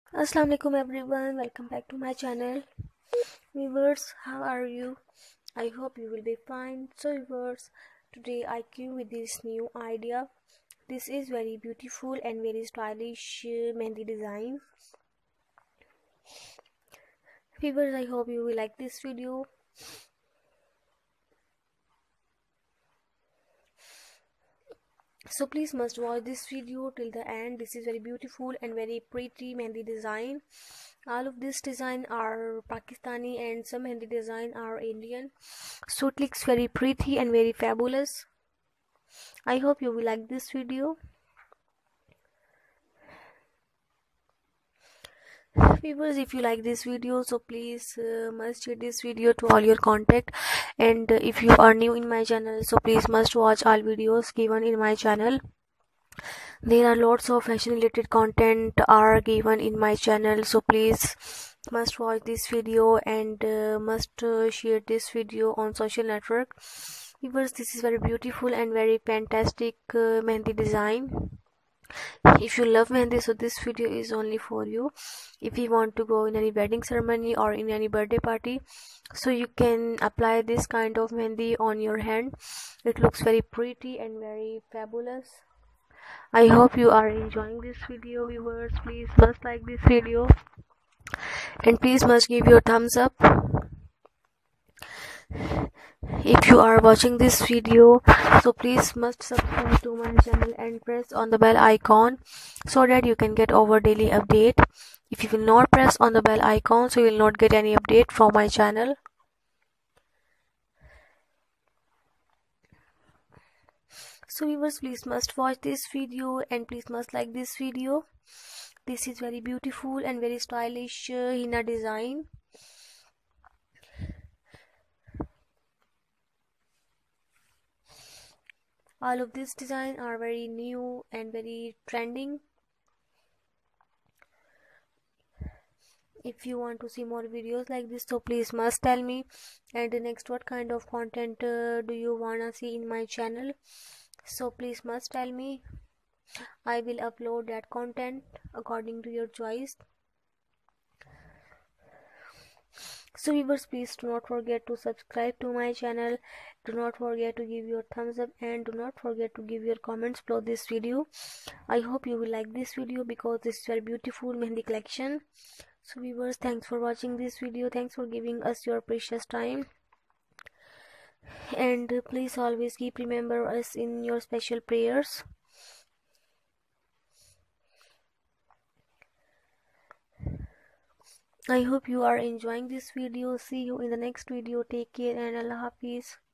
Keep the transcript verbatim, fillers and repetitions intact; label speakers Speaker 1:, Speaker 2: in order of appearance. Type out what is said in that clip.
Speaker 1: Assalamu alaikum everyone, welcome back to my channel. Viewers, how are you? I hope you will be fine. So viewers, today I came with this new idea. This is very beautiful and very stylish uh, mehndi design. Viewers, I hope you will like this video. So please must watch this video till the end. This is very beautiful and very pretty mehndi design. All of this design are Pakistani and some mehndi design are Indian. So it looks very pretty and very fabulous. I hope you will like this video. Viewers, if you like this video, so please uh, must share this video to all your contact. And uh, if you are new in my channel, so please must watch all videos given in my channel. There are lots of fashion related content are given in my channel, so please must watch this video and uh, must uh, share this video on social network. Viewers, this is very beautiful and very fantastic uh, mehndi design. If you love mehndi, so this video is only for you. If you want to go in any wedding ceremony or in any birthday party, so you can apply this kind of mehndi on your hand. It looks very pretty and very fabulous. I hope you are enjoying this video. Viewers, please must like this video and please must give your thumbs up. If you are watching this video, so please must subscribe to my channel and press on the bell icon so that you can get our daily update. If you will not press on the bell icon, so you will not get any update from my channel. So viewers, please must watch this video and please must like this video. This is very beautiful and very stylish uh, henna design. All of this design are very new and very trending. If you want to see more videos like this, so please must tell me. And next, what kind of content uh, do you wanna see in my channel? So please must tell me. I will upload that content according to your choice. So viewers, please do not forget to subscribe to my channel. Do not forget to give your thumbs up and do not forget to give your comments below this video. I hope you will like this video because this is very beautiful mehndi collection. So viewers, thanks for watching this video. Thanks for giving us your precious time. And uh, please always keep remember us in your special prayers. I hope you are enjoying this video. See you in the next video. Take care and Allah Hafiz.